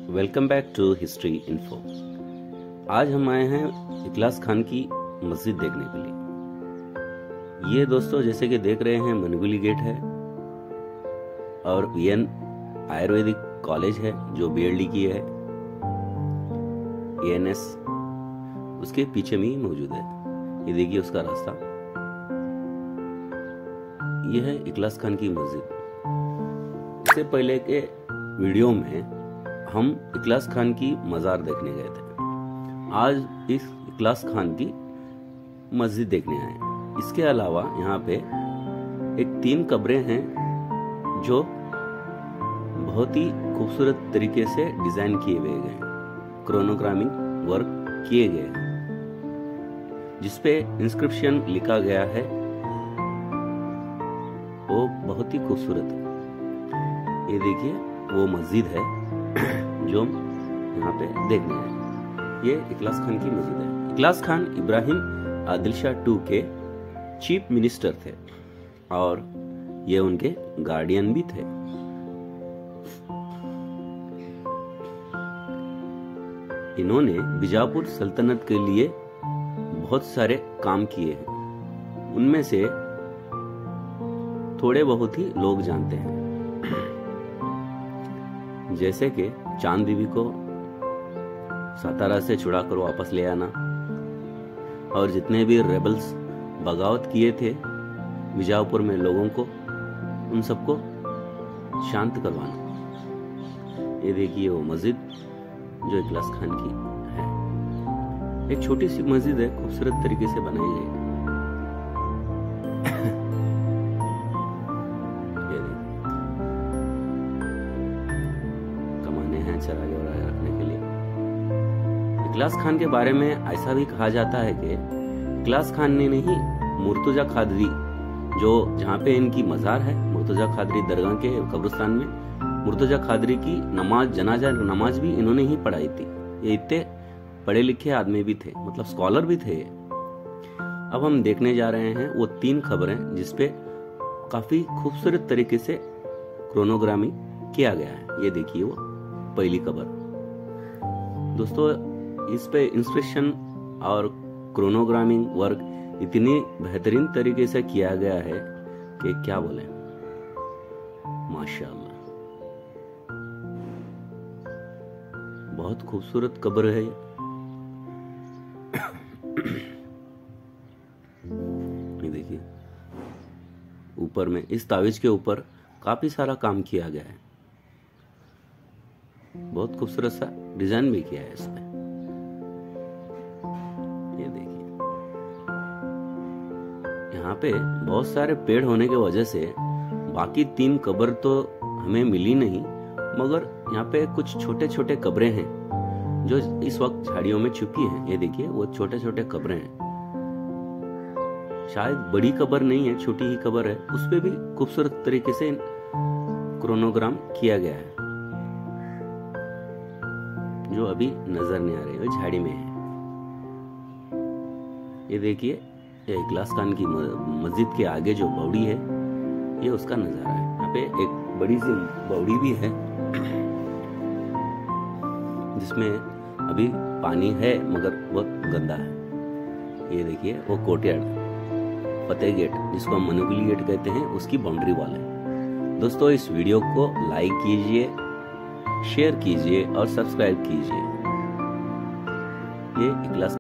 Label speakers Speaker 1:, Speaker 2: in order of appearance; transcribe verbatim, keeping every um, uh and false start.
Speaker 1: Welcome back to history info. आज हम आए हैं इखलास खान की मस्जिद देखने के लिए। ये दोस्तों जैसे कि देख रहे हैं मनगुली गेट है और वीएन आयुर्वेदिक कॉलेज है जो बीएलडी की है, एएनएस उसके पीछे में ही मौजूद है। ये देखिए उसका रास्ता, यह है इखलास खान की मस्जिद। इससे पहले के वीडियो में हम इखलास खान की मजार देखने गए थे। आज इस इखलास खान की मस्जिद देखने आए। इसके अलावा यहाँ पे एक तीन कब्रें हैं जो बहुत ही खूबसूरत तरीके से डिजाइन किए हुए गए हैं, क्रोनोग्रामिंग वर्क किए गए हैं, जिसपे इंस्क्रिप्शन लिखा गया है। वो बहुत ही खूबसूरत है। ये देखिए वो मस्जिद है जो यहाँ पे देखने आए। ये इखलास खान की मस्जिद है। इखलास खान इब्राहिम आदिल शाह टू के चीफ मिनिस्टर थे और ये उनके गार्डियन भी थे। इन्होंने बीजापुर सल्तनत के लिए बहुत सारे काम किए हैं। उनमें से थोड़े बहुत ही लोग जानते हैं, जैसे कि चांद बीबी को सातारा से छुड़ाकर वापस ले आना और जितने भी रेबल्स बगावत किए थे बीजापुर में लोगों को, उन सबको शांत करवाना। ये देखिए वो मस्जिद जो इखलास खान की है। एक छोटी सी मस्जिद है, खूबसूरत तरीके से बनाई गई है। चरागे वरागे रखने के लिए। इखलास खान के बारे में ऐसा भी कहा जाता है कि इखलास खान ने नहीं, मुर्तजा खादरी जो जहाँ पे इनकी मजार है, मुर्तजा खादरी दरगाह के कब्रिस्तान में, मुर्तजा खादरी की नमाज, जनाजा नमाज भी इन्होंने ही पढ़ाई थी। ये इतने पढ़े लिखे आदमी भी थे, मतलब स्कॉलर भी थे। अब हम देखने जा रहे हैं वो तीन खबरें जिसपे काफी खूबसूरत तरीके से क्रोनोग्रामी किया गया है। ये देखिए वो पहली खबर दोस्तों, इस पे इंस्क्रिप्शन और क्रोनोग्रामिंग वर्क इतनी बेहतरीन तरीके से किया गया है कि क्या बोले, माशाअल्लाह। बहुत खूबसूरत कब्र है ये। ये देखिए ऊपर में इस तावीज के ऊपर काफी सारा काम किया गया है। बहुत खूबसूरत सा डिजाइन भी किया है इसमें। ये देखिए यहाँ पे बहुत सारे पेड़ होने की वजह से बाकी तीन कब्र तो हमें मिली नहीं, मगर यहाँ पे कुछ छोटे छोटे कब्रें हैं जो इस वक्त झाड़ियों में छुपी हैं। ये देखिए वो छोटे छोटे कब्रें हैं। शायद बड़ी कब्र नहीं है, छोटी ही कब्र है। उस पे भी खूबसूरत तरीके से क्रोनोग्राम किया गया है जो अभी नजर नहीं आ रही है, झाड़ी में है। ये देखिए ये इखलास खान की मस्जिद के आगे जो बावड़ी है, ये उसका नजारा है। यहाँ पे एक बड़ी सी बावड़ी भी है जिसमें अभी पानी है मगर बहुत गंदा है। ये देखिए वो कोर्टयार्ड, फतेह गेट जिसको हम मनगुली गेट कहते हैं, उसकी बाउंड्री वॉल है। दोस्तों इस वीडियो को लाइक कीजिए, शेयर कीजिए और सब्सक्राइब कीजिए। ये इखलास